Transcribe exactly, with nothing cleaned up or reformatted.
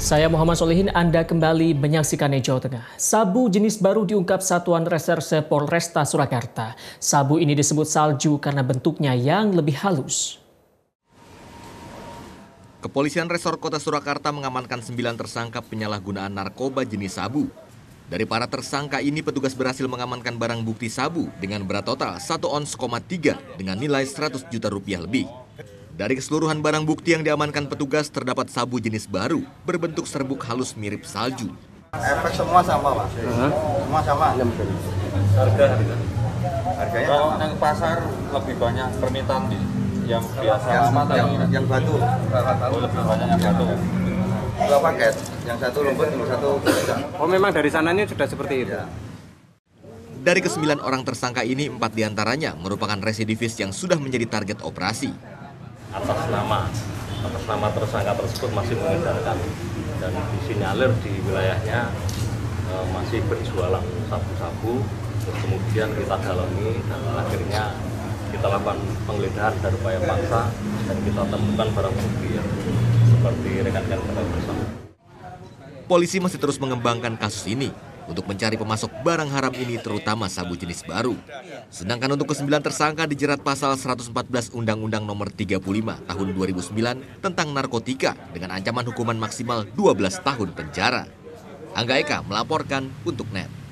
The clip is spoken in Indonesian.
Saya Muhammad Solihin, Anda kembali menyaksikan Jawa Tengah. Sabu jenis baru diungkap Satuan Reserse Polresta Surakarta. Sabu ini disebut salju karena bentuknya yang lebih halus. Kepolisian Resor Kota Surakarta mengamankan sembilan tersangka penyalahgunaan narkoba jenis sabu. Dari para tersangka ini, petugas berhasil mengamankan barang bukti sabu dengan berat total satu ons koma tiga dengan nilai seratus juta rupiah lebih. Dari keseluruhan barang bukti yang diamankan petugas, terdapat sabu jenis baru berbentuk serbuk halus mirip salju. Efek semua sama, Pak. Uh-huh. Semua sama. Harga harga. Harganya kalau sama. Yang pasar lebih banyak permintaan nih. Yang biasa yang, lama yang, yang, yang batu. Oh, lebih banyak yang batu. Dua paket, yang satu lembut, yang satu tidak. Oh, memang dari sananya sudah seperti itu. Ya. Dari kesembilan orang tersangka ini, empat diantaranya merupakan residivis yang sudah menjadi target operasi. Atas nama atas nama tersangka tersebut masih mengedarkan dan disinyalir di wilayahnya e, masih berjualan sabu-sabu. Terus kemudian kita dalami dan akhirnya kita lakukan penggeledahan dan upaya paksa dan kita temukan barang bukti ya, seperti rekan-rekan kita bersama. Polisi masih terus mengembangkan kasus ini untuk mencari pemasok barang haram ini, terutama sabu jenis baru. Sedangkan untuk kesembilan tersangka dijerat pasal seratus empat belas Undang-Undang Nomor tiga puluh lima Tahun dua ribu sembilan tentang narkotika dengan ancaman hukuman maksimal dua belas tahun penjara. Angga Eka melaporkan untuk N E T.